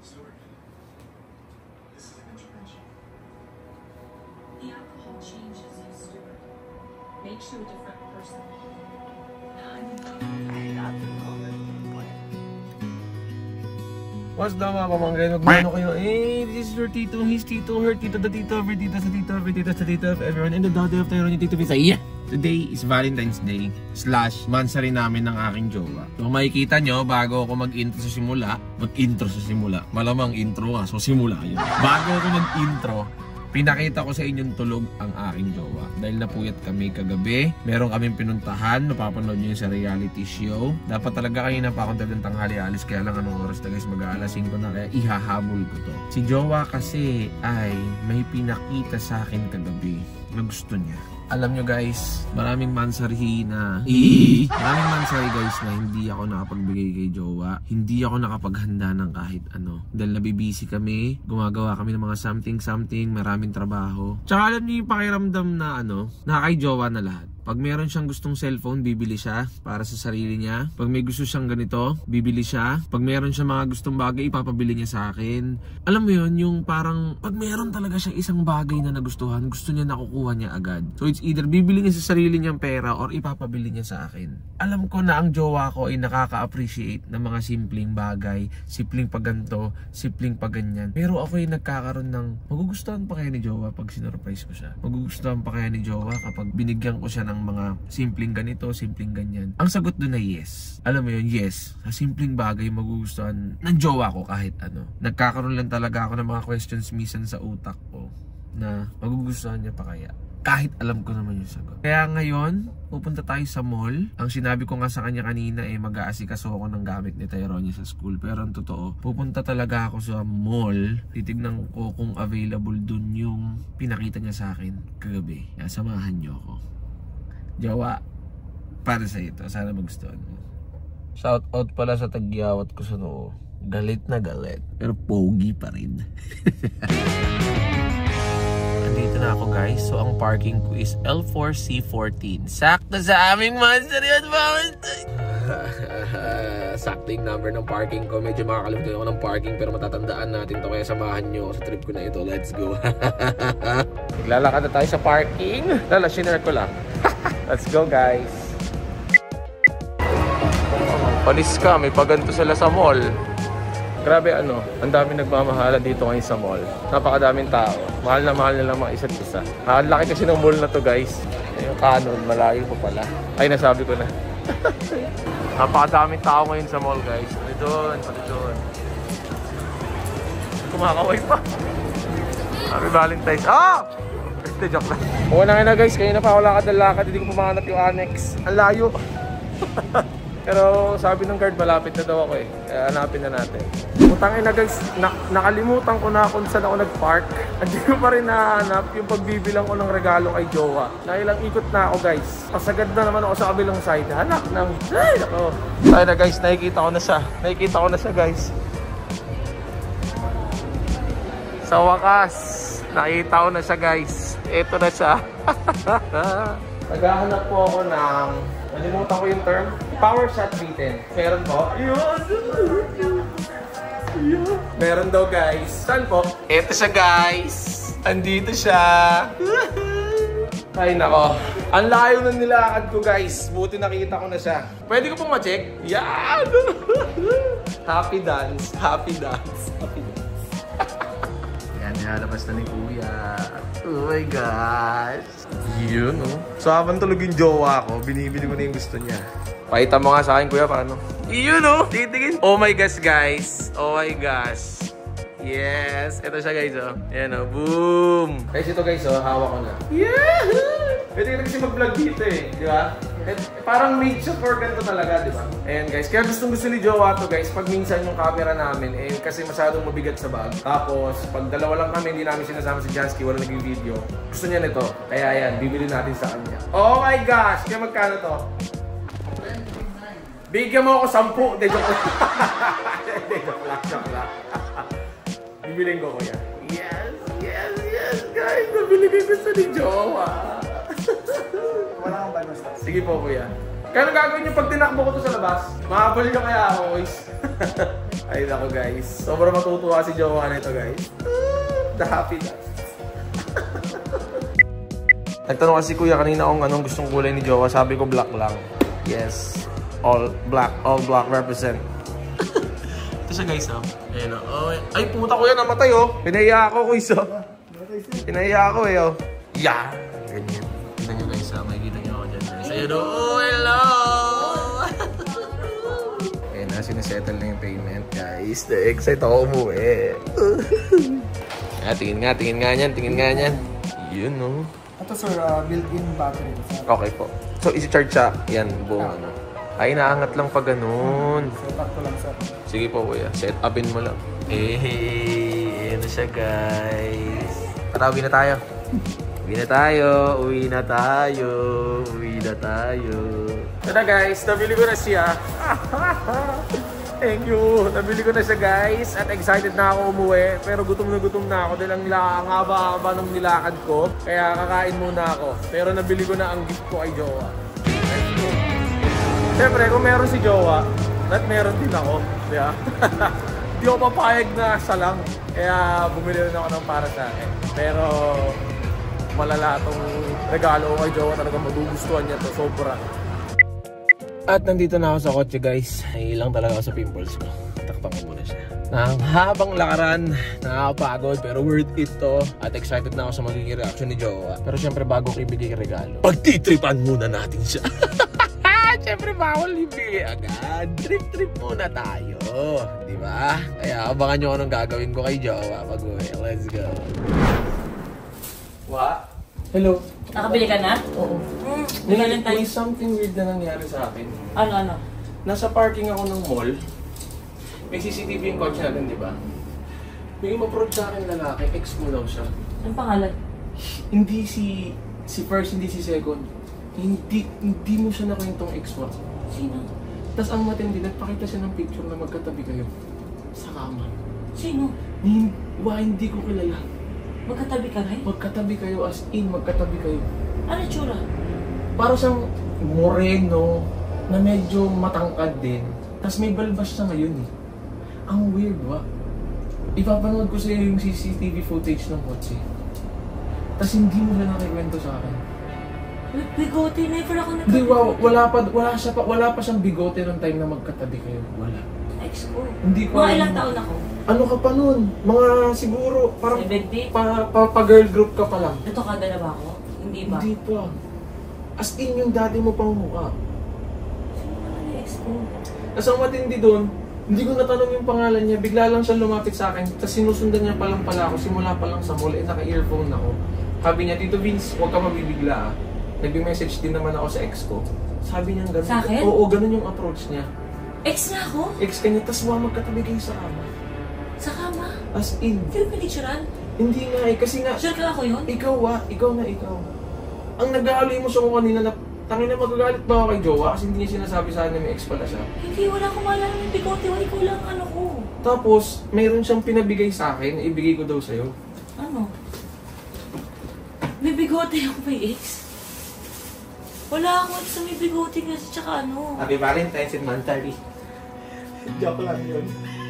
Stuart, this is an intervention. The alcohol changes you, Stuart. Makes you a different person. What's the mga pamangkin? Magmano kayo? This is your tito, his tito, her tito, the tito, her tito, sa tito, her tito, sa tito, everyone, and the daughter of Tyrone, tito, Pisa. Yeah! Today is Valentine's Day / mansari namin ng aking jowa. So makikita nyo, bago ako mag-intro sa simula, malamang intro nga, so simula yun. Bago ako mag-intro, pinakita ko sa inyong tulog ang aking jowa. Dahil napuyat kami kagabi, meron kaming pinuntahan, napapanood nyo yun sa reality show. Dapat talaga kanina pa akong talagang tanghali alis, kaya lang anong oras na guys, mag-aalas 5 na, kaya ihahabol ko to. Si jowa kasi ay may pinakita sa akin kagabi na gusto niya. Alam nyo guys, maraming mansari guys na hindi ako nakapagbigay kay jowa. Hindi ako nakapaghanda ng kahit ano. Dahil nabibisi kami, gumagawa kami ng mga something, maraming trabaho. Tsaka alam nyo yung pakiramdam na na kay jowa na lahat. Pag meron siyang gustong cellphone, bibili siya para sa sarili niya. Pag may gusto siyang ganito, bibili siya. Pag meron siyang mga gustong bagay, ipapabili niya sa akin. Alam mo yun, yung parang pag meron talaga siyang isang bagay na nagustuhan, gusto niya nakukuha niya agad. So it's either bibili niya sa sarili niyang pera or ipapabili niya sa akin. Alam ko na ang jowa ko ay nakaka-appreciate ng mga simpleng bagay, simpleng pagganto, simpleng pagganyan. Pero ako ay nagkakaroon ng magugustuhan pa kaya ni jowa pag sinurprise ko siya. Magugustuhan pa kaya ni jowa kapag binigyan ko siya ng mga simpleng ganito, simpleng ganyan. Ang sagot doon ay yes. Alam mo yun, yes. Sa simpleng bagay magugustuhan ng jowa ko kahit ano. Nagkakaroon lang talaga ako ng mga questions minsan sa utak ko na magugustuhan niya pa kaya. Kahit alam ko naman yung sagot. Kaya ngayon, pupunta tayo sa mall. Ang sinabi ko nga sa kanya kanina mag-aasikaso ako ng gamit ni Tyrone sa school. Pero ang totoo, pupunta talaga ako sa mall. Titignan ko kung available dun yung pinakita niya sa akin kagabi. Kaya samahan niyo ako. Jowa, para sa ito. Sana magustuhan mo. Shout out pala sa tagyawat ko sa noo. Galit na galit. Pero pogi pa rin. Andito na ako guys. So ang parking ko is L4C14. Sakto sa aming monster yun, sakto yung number ng parking ko. Medyo makakalimutan ako ng parking pero matatandaan natin to. Kaya samahan nyo sa trip ko na ito. Let's go. Naglalakad na tayo sa parking. Shiner ko lang. Let's go guys. Panis ka, may paganto sila sa mall. Grabe ang dami nagmamahala dito ngayon sa mall. Napakadaming tao. Mahal na lang mga isa't isa. Ang laki kasi ng mall na to guys. Yung kanon, malayo pa pala. Ay, nasabi ko na. Napakadaming tao ngayon sa mall guys. Pali doon. Kumakaway pa. Happy Valentine's. Hindi, joke lang. Okay na guys, kanina pa ako lakad, hindi ko pumanap yung annex. Ang layo. Pero sabi ng guard, malapit na daw ako Kaya hanapin na natin. Putangin na guys, nakalimutan ko na kung saan ako nag-park. Hindi ko pa rin nahanap yung pagbibilang ko ng regalo kay jowa. Nakilang ikot na ako guys. Pasagad na naman ako sa kabilang side. Hanap ng... Ay, nako. Tayo na guys, nakikita ko na siya guys. Sa wakas, nakita ko na siya guys. Ito na siya. Naghahanap po ako ng... Nalimutan ko yung term. Power shot beaten. Meron po. Meron daw guys. Saan po? Ito siya guys. Andito siya. Ay nako. Ang layo na nilakad ko guys. Buti nakita ko na siya. Pwede ko pong ma-check? Yan! Happy dance. Yan, nilalabas na ni Kuya. Oh my gosh. Yun, So habang tulog yung jowa ko, binibili ko na yung gusto niya. Pakita mo nga sa akin, Kuya, paano? Yun, titigin. Oh my gosh, guys. Oh my gosh. Yes. Ito siya, guys, Ayan, boom. Guys, ito, guys, hawak ko na. Yeah! Pwede ka kasi mag-vlog dito, di ba? Parang made siya for ganito talaga, di ba? Ayan, guys. Kaya gusto ni jowa to, guys. Pag minsan yung camera namin, kasi masyadong mabigat sa bag. Tapos, pag dalawa lang kami, hindi namin sinasama si Jansky, wala naging video. Gusto niya nito. Kaya ayan, bibili natin sa kanya. Oh my gosh! Kaya magkano to? Bigyan mo ako 10. Hindi, joke lang. Bibiling ko, Kuya. Yes, guys. Nabili ko yung gusto ni jowa. Wala kang banos. Sige po, Kuya. Kaya gagawin niyo pag tinakbo ko to sa labas? Mahabol niyo kaya ako, boys. Ay nako guys. Sobrang matutuwa si Jowa nito guys. The happiness. Nagtanong kasi kuya kanina kung anong gustong kulay ni Jowa. Sabi ko black lang. Yes. All black represent. Ito siya guys oh. Ayan oh. Ay puta kuya namatay oh. Pinahiya ako kuya so. Pinahiya ako eh oh. Yeah. Ganyan. Tignan nyo guys oh. Makikita nyo ako dyan guys. Ayun oh. Hello. Ayan na. Sinasettle na yung payment guys. Na-excite ako umuwi. Tingin nga niyan. Yun oh. Ito sir, built-in battery. Okay po. So, isi-charge siya. Yan, buong ano. Ay, naangat lang pag ganun. Set up ko lang sir. Sige po, kuya. Set upin mo lang. Ayan na siya, guys. Tara, uwi na tayo. Tara, guys. Nabili ko na siya. Thank you. Nabili ko na siya, guys. At excited na ako umuwi. Pero gutom na ako dahil ang haba-haba ng nilakad ko. Kaya kakain muna ako. Pero nabili ko na ang gift ko kay Jowa. Siyempre, kung meron si Jowa, meron din ako. Diba? Hindi ako papayag na siya lang. Kaya bumili rin ako ng para sa akin. Pero malala itong regalo ko kay Jowa. Talagang magugustuhan niya to sobra. At nandito na ako sa kotse guys. Naiilang talaga ako sa pimples ko. Takpan ko muna siya. Ang habang lakaran, nakakapagod pero worth it to. At excited na ako sa magiging reaction ni Jowa. Pero syempre bago ko ibigay yung regalo, pagtitripan muna natin siya. Syempre bawal ibigay agad. Trip muna tayo. Diba? Kaya abangan nyo anong gagawin ko kay Jowa pag uwi. Let's go. What? Hello. Nakabili ka na? Oo. May Valentine. May something weird na nangyari sa akin. Ano? Nasa parking ako ng mall. May CCTV yung kotse natin, di ba? May umapproach sa akin lalaki, ex mo daw siya. Anong pangalan? Hindi si first, hindi si second. Hindi mo siya nakwentong ex mo. Sino? Tapos ang matindi, nagpakita siya ng picture na magkatabi kayo. Sa kama. Sino? Hindi ko kilala. Magkatabi ka rin? Magkatabi kayo, as in, magkatabi kayo. Ano tsura? Parang siyang moreno, na medyo matangkad din. Tapos may balbas siya ngayon eh. Ang weird ba? Ipapanood ko sa iyo yung CCTV footage ng kotse. Tapos hindi mo siya nakikwento sa akin. Bigote, never ako Hindi, nagkatabi. wala pa siyang bigote ng time na magkatabi kayo. Wala. Ex ko. Hindi ko Mga ilang taon ako? Ano ka pa nun? Mga siguro, parang 70? pa-girl group ka pa lang. Ito kada na ba ako? Hindi ba? Hindi pa. As in yung daddy mo pang mukha. Sino ba na ex ko? Tapos ang matindi doon, hindi ko natanong yung pangalan niya, bigla lang siya lumapit sa akin. Tapos sinusundan niya pa lang pala ako, simula pa lang sa mall, naka-earphone ako. Sabi niya, Tito Vince, huwag ka mabibigla ah. Nag-message din naman ako sa ex ko. Sabi niya ganun. Sa akin? Oo, ganun yung approach niya. Ex na ako? Ex ka niya, tapos magkatabi kayo sa kama. Sa kama? As in. Hindi mo pinicturan? Hindi nga eh, kasi nga, Sure ka ako yun? ikaw na. Ang nag-aali mo sa ko kanina na, tangin na magagalit ba ako kay Jowa kasi hindi niya sinasabi sa akin na may ex pala siya. Hindi, wala akong maalala ng bigote. Wala ko lang ano ko. Tapos, mayroon siyang pinabigay sa akin, ibigay ko daw sa'yo. Ano? May bigote ako may ex? Wala akong ex na may bigote kasi tsaka ano. Happy Valentine's and Mantari. Joke lang yun.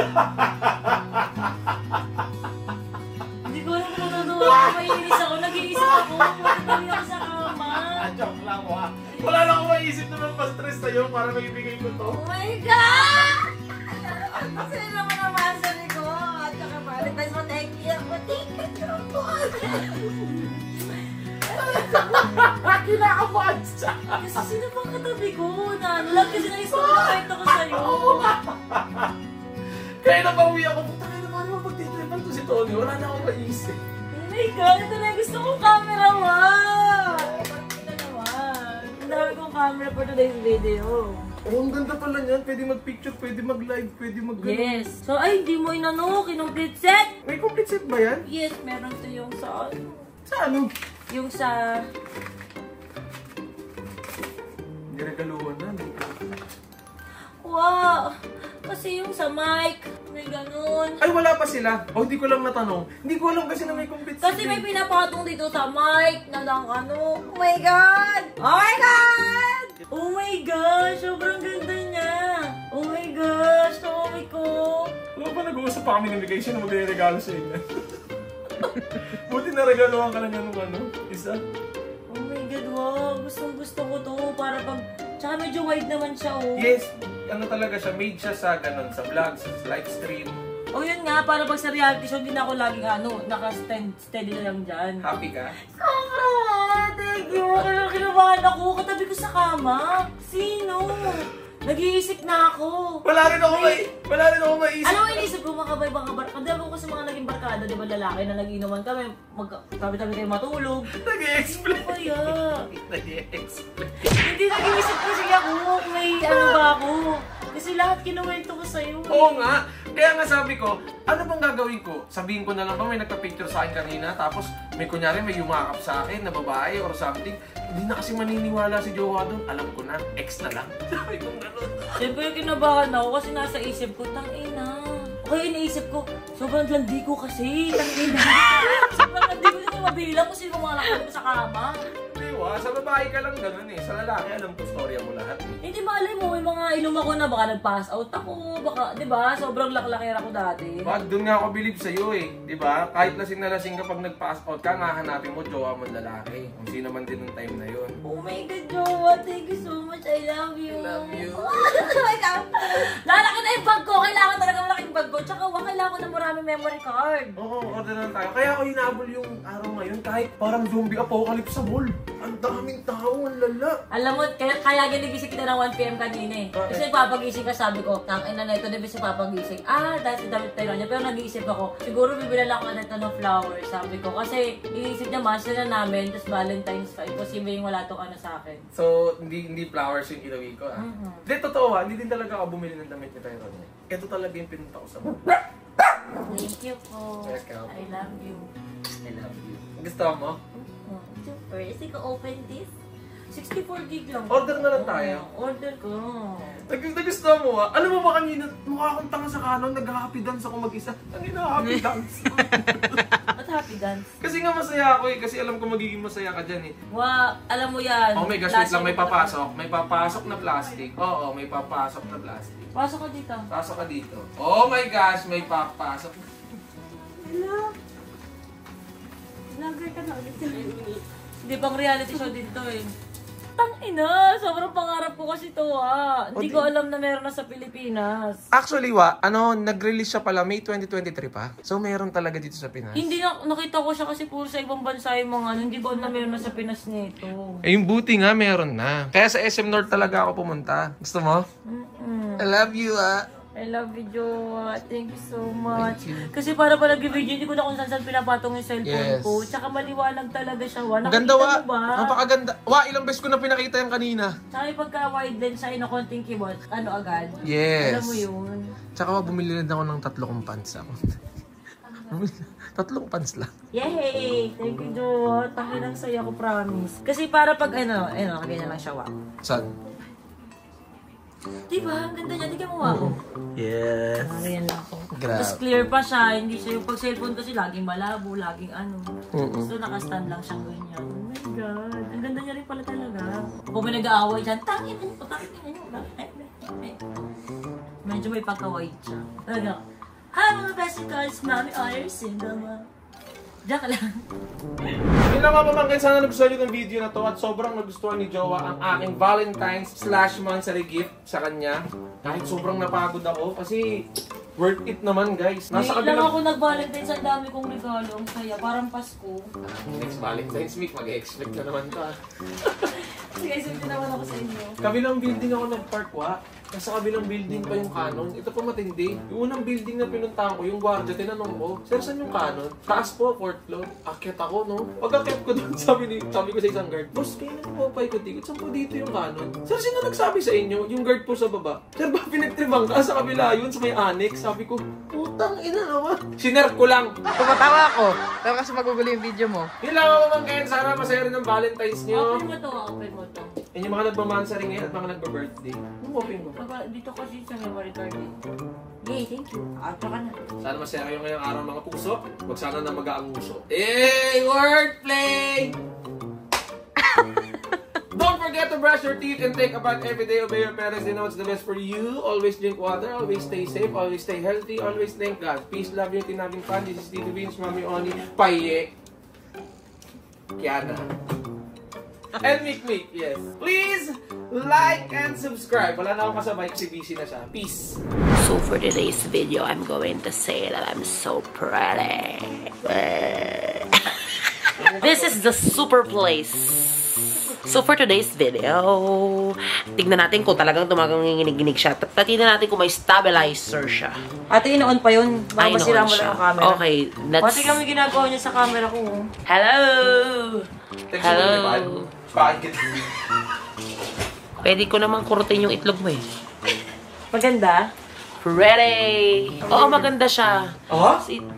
Hindi ko alam kung natutuwa ako. Maiinis ako. Nag-iisip ako. Matatabi ako sa kama. Joke lang mo ha. Wala lang akong maisip na magpa-stress sa'yo para maibigay ko to. Oh my God! Kasi naman naman sa ko. At saka Valentine's mo, thank you. Thank you. Kinakabahan siya. Kasi sino bang katabi ko? Nalang kasi na-istorify ko sa'yo. Kaya napauwi ako. Puta kaya naman naman magtitripan to si Tony. Wala na akong maisip. Oh my God! Ito na yung gusto kong camera, ma! Ito naman. Ang dami kong camera for today's video. Oh, ang ganda pala niyan. Pwede mag-picture, pwede mag-live, pwede mag-gano'n. Yes. So, ay, hindi mo inano. Kinomplete set. May complete set ba yan? Yes, meron to yung sa ano. Sa ano? Yung sa... Ginagaluhan na. Wow! Kasi yung sa mic, may ganun. Ay, wala pa sila. Oh, hindi ko lang natanong. Hindi ko alam kasi na may complete set. Kasi may pinapatong dito sa mic na lang ano. Oh my God! Oh my God! Oh my gosh! Sobrang ganda niya! Oh my gosh! Sabi ko! Kung pa nag-uusap pa kami ng vacation na magre-regalo sa inyo. Buti na regaluhan ka lang yan ng ano, isa. Oh my God, wow. Gusto ko to. Para pag... Tsaka medyo wide naman siya, oh. Yes, ano talaga siya, made siya sa ganun, sa vlog, sa live stream. Oh, yun nga, para pag sa reality show, hindi na ako laging naka-steady na lang dyan. Happy ka? Sobra! Thank you! Kinabahan ako. Katabi ko sa kama. Sino? Nag-iisip na ako. Wala rin ako maisip. Alam mo, inisip ko mga barkada. Kasi mga naging barkada, di ba lalaki na nag-inuman kami. Tabi-tabi kayo matulog. Nag-i-explain. Kaya. Nag-i-explain. Hindi nag-iisip kasi ako. May ano ba ako. Kasi lahat kinuwento ko sa'yo. Oo nga. Kaya nga sabi ko, ano bang gagawin ko? Sabihin ko na lang ba may nagpa-picture sa akin kanina, tapos may kunyari may yumakap sa akin na babae or something. Hindi na kasi maniniwala si Jowa doon. Alam ko na, ex na lang. Sabi ko gano'n. Siyempre kinabahan ako kasi nasa isip ko, tangina. Okay, iniisip ko, sobrang landi ko kasi, tangina. Sobrang landi ko hindi mabilang kung sino mga lakad ko sa kama. Diba? Sa babae ka lang gano'n eh. Sa lalaki, alam ko storya mo lahat eh. Hindi malay mo, may mga ilum ako na baka nag-pass out ako, baka, di ba? Sobrang laklakera ko dati. Wag, doon nga ako believe sa'yo eh. Di ba? Kahit lasing na lasing kapag nag-pass out ka, nga hanapin mo, jowa mo lalaki. Kung sino man din ng time na yun. Oh my God, Jowa, thank you so much. I love you. Love you. Lalaki na yung bag ko. Kailangan talaga malaking bag ko. Tsaka kailangan ko na maraming memory card. Oo, order na tayo. Kaya ako hinabol yung araw ngayon kahit parang zombie apocalypse sa mall. Ang daming tao, ang lala. Alam mo, kaya ginigising kita ng 1 PM kanina eh. Bakit? Kasi papagising ka, sabi ko, tangina na ito, di ba si papagising? Dahil si David tayo niya. Pero nag-iisip ako, siguro bibilan ako na ito ng flowers, sabi ko. Kasi iisip niya, mahal na namin, tapos Valentine's pa. Imposible yung wala itong ano sa akin. So, hindi flowers yung ilawi ko ah. Hindi, totoo ha. Hindi din talaga ako bumili ng damit ni Tyrone. Ito talaga yung pinunta ko sa mall. Thank you po. Welcome. I love you. I love you. Gusto mo? Super. Kasi ko open this. 64 gig lang. Order na lang tayo. Order ko. Nagustuhan mo ha? Alam mo ba kanina, mukha akong tanga sa kanon, nag-happy dance ako mag-isa. Ang happy dance. Ba't happy dance? Kasi nga masaya ako eh, kasi alam ko magiging masaya ka dyan eh. Alam mo yan. Oh my gosh, wait lang, may papasok. May papasok na plastic. Oo, may papasok na plastic. Pasok ka dito. Pasok ka dito. Oh my gosh, may papasok. Hello? Vlogger ka na ulit. Hindi pang reality show dito eh. Tangina, sobrang pangarap ko kasi to ha. Hindi ko alam na meron na sa Pilipinas. Actually, nag-release siya pala May 2023 pa. So, meron talaga dito sa Pinas. Hindi na, nakita ko siya kasi puro sa ibang bansa yung mga ano. Hindi ko alam na meron na sa Pinas nito. Eh, yung buti nga, meron na. Kaya sa SM North talaga ako pumunta. Gusto mo? I love you, I love you, Jowa. Thank you so much. Thank you. Kasi para pa nag-video, hindi ko na kung saan pinapatong yung cellphone Yes. ko. Tsaka maliwanag talaga siya, Wa. Ang ganda, Nakikita Wa. mo ba? Napakaganda. Wa, ilang beses ko na pinakita yan kanina. Tsaka yung pagka-wide lens siya, na konting keyboard, ano agad. Yes. Alam mo yun. Tsaka bumili rin ako ng 3 kong pants ako. 3 pants lang. Yay! Thank you, Jowa. Takin ang saya ko, promise. Kasi para pag ganyan lang siya, Wa. Saan? Diba? Ang ganda niya. Di ka mawa ko. Yes. Ganyan lang ako. Grabe. Tapos clear pa siya. Hindi siya yung pag-cellphone kasi laging malabo, laging ano. So naka-stand lang siyang ganyan. Oh my God. Ang ganda niya rin pala talaga. Kung may nag-aaway dyan, tangin na yun. Medyo may pagka-white siya. Talaga. Hi mga besties, Mami Honors, single ma. Diyan ka lang. Yun lang mga pamangkin, sana nagustuhan nyo ng video na to at sobrang nagustuhan ni Jowa ang aking Valentine's/monthsary gift sa kanya. Kahit sobrang napagod ako kasi worth it naman guys. Nasa lang ako nag-Valentine's, ang dami kong regalo. Ang saya, parang Pasko. Next Valentine's week, mag-expect na naman ka. Sige, isip naman ako sa inyo. Kabilang building ako nag-park, Wa. Nasa kabilang building pa yung Canon. Ito pa matindi. Yung unang building na pinuntahan ko, yung guardia, tinanong ko, Sir, saan yung Canon? Taas po, 4th floor. Akyat ako, no? Pag-akyat ko doon, sabi ko sa isang guard, Boss, kayo na po paikot-ikot. Saan po dito yung Canon? Sir, sino nagsabi sa inyo? Yung guard po sa baba. Sir, ba pinagtribang ka sa kabila yun, sa may annex? Sabi ko, putang ina naman. Sinare ko lang. Tumatawa ako. Pero kasi magugulo yung video mo. Yun lang ako mamangkin. Sana masaya rin ng Valentine's nyo. Open mo to, open mo to. Yan yung mga nagmamansary ngayon at mga nagba-birthday. Yung open mo. Dito kasi sa memory card eh. Yay, thank you. Ata ka na. Sana masaya kayo ngayong araw mga puso. Huwag sana na mag-aanguso. Hey, wordplay! Don't forget forget to brush your teeth and take a bath every day. Obey your parents, they know what's the best for you. Always drink water, always stay safe, always stay healthy, always thank God. Peace, love, unity, having fun. This is Tito Vince, Mami Oni, Paye, Kiana, and Mikmik, yes. Please like and subscribe. Wala na akong kasabay kasi busy na siya. Peace. So for today's video, I'm going to say that I'm so pretty. This is the super place. So for today's video, tignan natin kung talagang tumaganginig-ginig siya. Tignan natin kung may stabilizer siya. Ate, inoon pa yun. Baka Ay, masira noon mo siya. lang ang camera. Okay, let's... Pati kami ginagawa niya sa camera ko. Hello! Hello! Bakit? Pwede ko naman kurutin yung itlog mo eh. Maganda? Ready! Oo, maganda siya. Oh?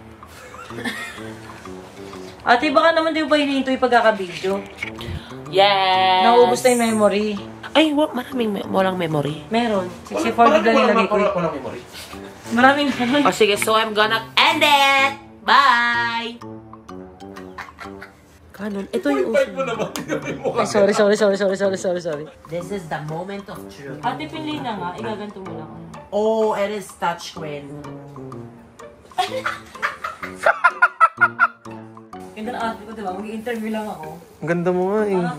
Ate, baka naman di ba hinihinto yung pagkakabidyo? Yes! Nauubos na yung memory. Ay, walang memory. Meron. 64 gig lang nilagay ko. Walang memory. Maraming naman. O sige, so I'm gonna end it! Bye! Kanon, ito yung uso. Ay, sorry. This is the moment of truth. Ate, pinli na nga. Igaganto mo lang. Oh, it is touchscreen. Ganda na ate ko, diba? Mag-i-interview lang ako. Ang ganda mo nga eh.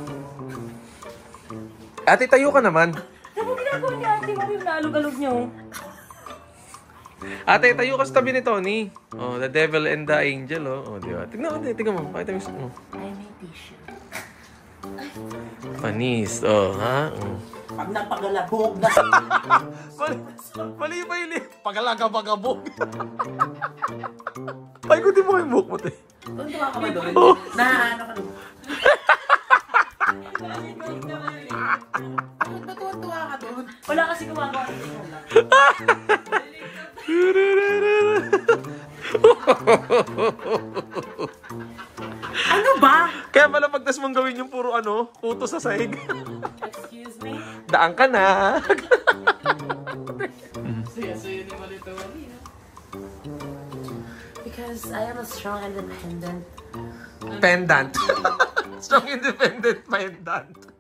Ate, tayo ka naman. Diba ginagawa ni ate? Mami, naalog-alog niyo. Ate, tayo ka sa tabi ni Tony. Oh, the devil and the angel, oh. Oh, di ba? Tignan mo, tignan mo. Pakita mo. Oh. I may tissue. Panis, oh, ha? Oh. Pag napagalabog na Mali ba yun eh? Pagalagabagabog. Paikutin mo yung buhok mo, te. Tuntua ka ba doon? Na ano ka doon? Bakit ba tuntua ka doon? Wala kasi gumagawa. Ano ba? Kaya pala pagtas mong gawin yung puro kuto sa sahig. Excuse me? Daan ka na. Because I am a strong independent. Pendant. Strong independent pendant.